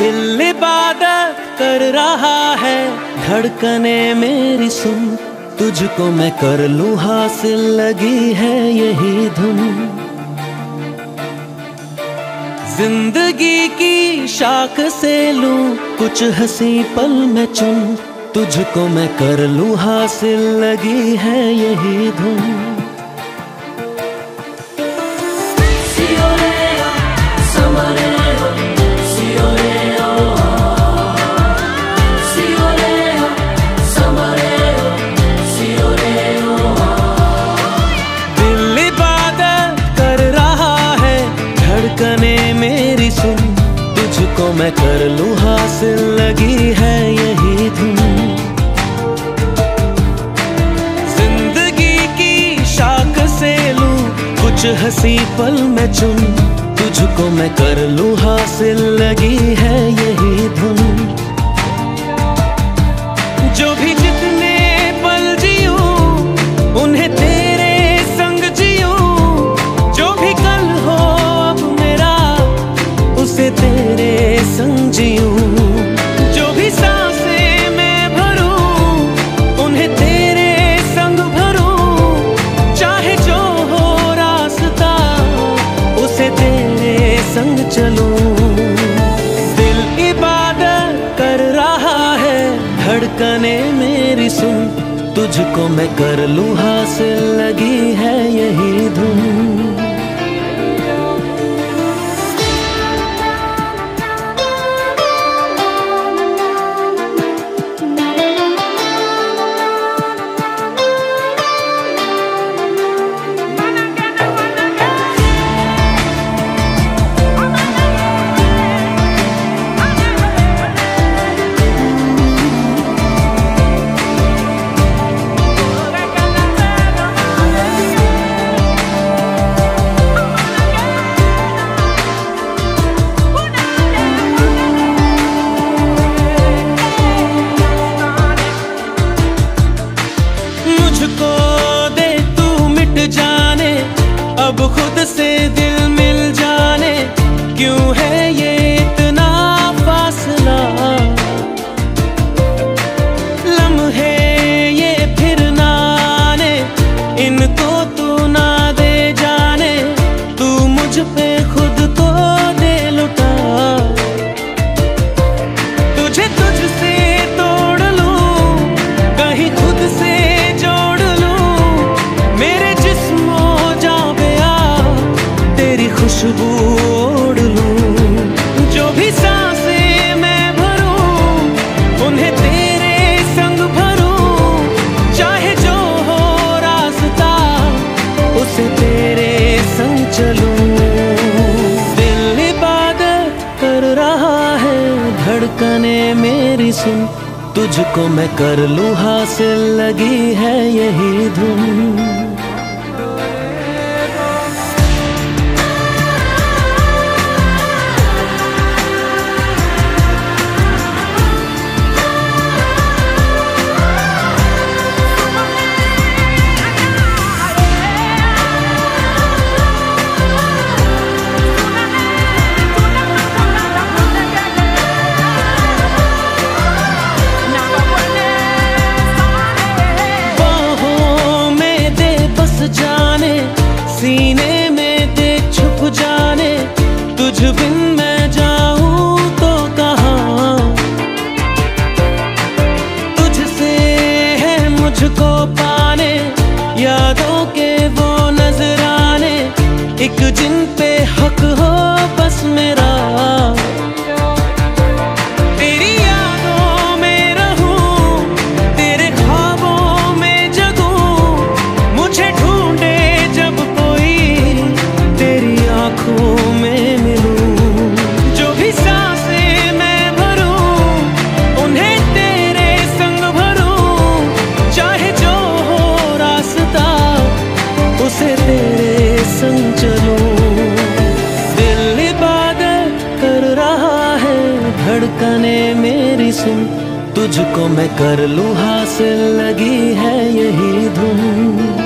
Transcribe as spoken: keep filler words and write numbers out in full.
दिल इबादत कर रहा है, धड़कने मेरी सुन, तुझको मैं कर लूं हासिल, लगी है यही धुन। जिंदगी की शाख से लूं कुछ हंसी पल में चुन, तुझको मैं कर लूं हासिल, लगी है यही धुन। धड़कने मेरी सुन, तुझको मैं कर लूं हासिल, लगी है यही धुन। जिंदगी की शाख से लूं कुछ हंसी पल में चुन, तुझको मैं कर लूं हासिल, लगी है यही धुन। जो भी जितने पल जियूं उन्हें तेरे संग जियूं, जो भी कल हो अब मेरा उसे तेरे संग जियूं, जो भी सांसें मैं भरूं उन्हें तेरे संग भरूं, चाहे जो हो रास्ता उसे तेरे संग चलूं। दिल इबादत कर रहा है, धड़कने मेरी सुन, तुझको मैं कर लूं हासिल, लगी है यही धुन। मुझको दे तू मिट जाने, अब खुद से दिल मिल जाने, क्यों है ये इतना फासला। लम्हे ये फिर ना आने, इनको तू ना दे जाने, तू मुझ पे खुद को दे लुटा। तुझे तुझसे तोड़ लूं, कहीं खुद से खुशबू ओढ़ लूं, जो भी सांसें मैं भरूं उन्हें तेरे संग भरूं, चाहे जो हो रास्ता उसे तेरे संग चलूं। दिल इबादत कर रहा है, धड़कने मेरी सुन, तुझको मैं कर लूं हासिल, लगी है यही धुन। जाने सीने में दे छुप जाने, तुझ बिन मैं जाऊं तो कहाँ। तुझसे है मुझको पाने, यादों के वो नजराने, एक जिन पे हक हो बस मेरा। धड़कने मेरी सुन, तुझको मैं कर लूं हासिल, लगी है यही धुन।